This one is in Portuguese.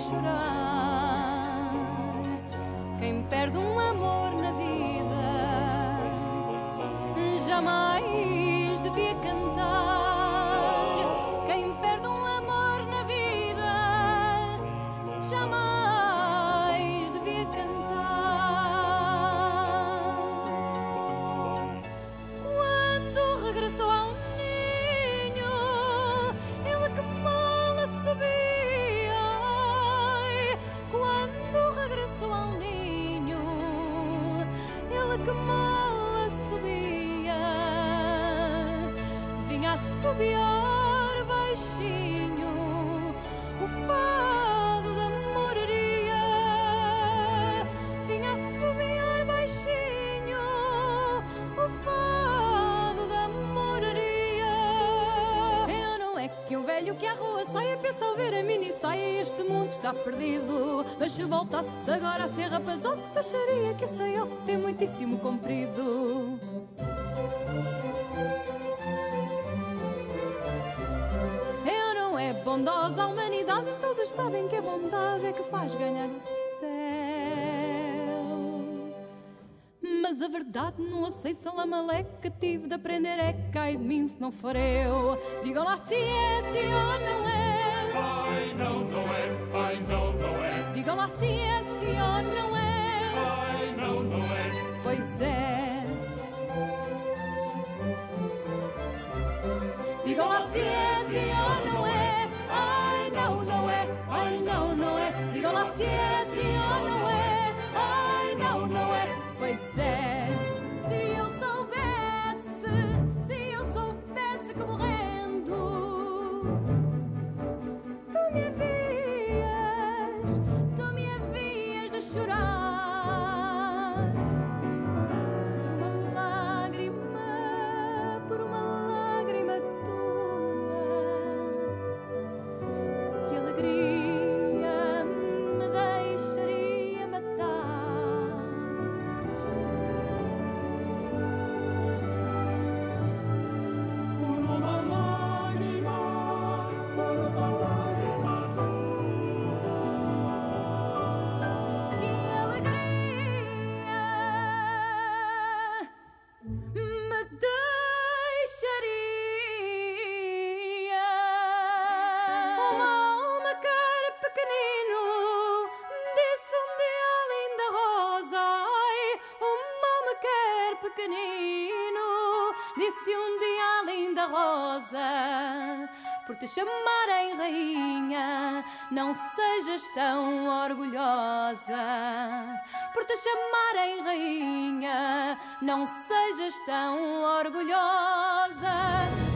chorar. Quem perde um amor na vida jamais devia cantar. Quem perde um amor na vida jamais devia cantar. Quando regressou ao ninho, ele que mal subia. Quando regressou ao ninho, ele que mal subia. Vinha a assobiar baixinho o fado da moraria. Vinha a assobiar baixinho o fado da moraria. Eu não é que um velho que à rua saia pensa ao ver a mini saia. Este mundo está perdido, mas se voltasse agora a ser rapazota, acharia que esse saiote tem muitíssimo comprido. Eu não é bondosa a humanidade, todos sabem que a bondade é que faz ganhar o céu. Mas a verdade não sei se ela maleca, tive de aprender é cai de mim se não for eu. Digam lá se é, se ou não é. Ai, não, não é. Ai, não, não é. Digam lá se é, se ou não é. Ai, não, não é. Pois é. Digam lá se é, se ou não é. Ai, não, não é. Ai, não, não é. Digam lá se é, se ou não é. Ai, não, não é. Pois é. Se eu soubesse que morrendo tu me havias de chorar por uma lágrima tua. Que alegria me deixaria matar. Por uma lágrima Que alegria me deixaria. Uma alma quer pequenino, disse um dia a linda rosa. Ai, uma alma quer pequenino, disse um dia a linda rosa. Por te chamarem rainha, não sejas tão orgulhosa. Por te chamarem rainha, não sejas tão orgulhosa.